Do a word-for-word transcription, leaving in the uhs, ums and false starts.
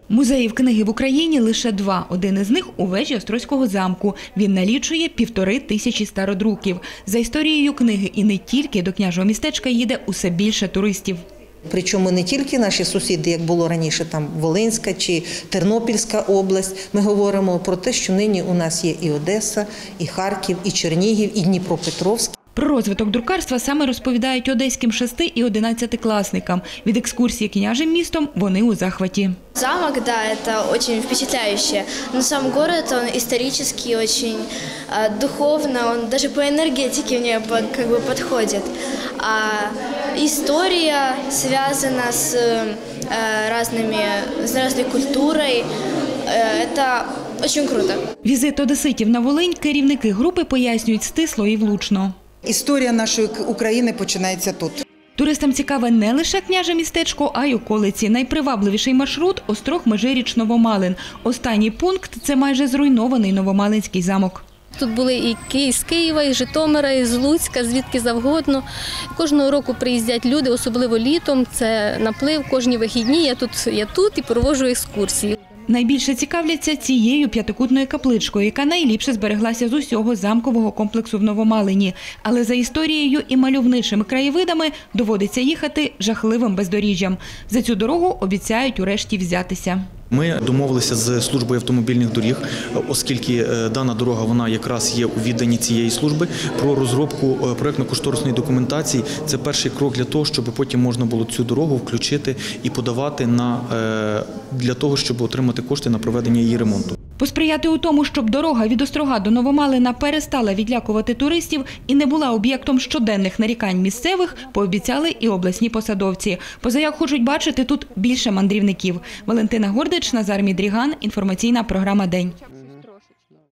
Музеїв книги в Україні лише два. Один із них у вежі Острозького замку. Він налічує півтори тисячі стародруків. За історією книги і не тільки до княжого містечка їде усе більше туристів. Причому не тільки наші сусіди, як було раніше, там Волинська чи Тернопільська область. Ми говоримо про те, що нині у нас є і Одеса, і Харків, і Чернігів, і Дніпропетровськ. Про розвиток друкарства саме розповідають одеським шести- і одинадцятикласникам. Від екскурсії княжим містом вони у захваті. Замок, да, это очень впечатляюще. Но сам город, он исторический, очень э, духовно, он даже по энергетике мне под, как бы подходит. А история связана с э, разными, с разной культурой. Э, это очень круто. Візит одеситів на Волинь керівники групи пояснюють стисло і влучно. Історія нашої України починається тут. Туристам цікаве не лише княже містечко, а й околиці. Найпривабливіший маршрут – Острог-Межиріч-Новомалин. Останній пункт – це майже зруйнований Новомалинський замок. Тут були і з Києва, і з Житомира, і з Луцька, звідки завгодно. Кожного року приїздять люди, особливо літом. Це наплив, кожні вихідні. Я тут, я тут і проводжу екскурсії. Найбільше цікавляться цією п'ятикутною капличкою, яка найліпше збереглася з усього замкового комплексу в Новомалині. Але за історією і мальовничими краєвидами доводиться їхати жахливим бездоріжжям. За цю дорогу обіцяють урешті взятися. Ми домовилися з службою автомобільних доріг, оскільки дана дорога вона якраз є у відданні цієї служби, про розробку проєктно-кошторисної документації. Це перший крок для того, щоб потім можна було цю дорогу включити і подавати на, для того, щоб отримати кошти на проведення її ремонту. Посприяти у тому, щоб дорога від Острога до Новомалина перестала відлякувати туристів і не була об'єктом щоденних нарікань місцевих, пообіцяли і обласні посадовці. Позаяк хочуть бачити тут більше мандрівників. Валентина Гордич, Назар Мідріган. Інформаційна програма «День».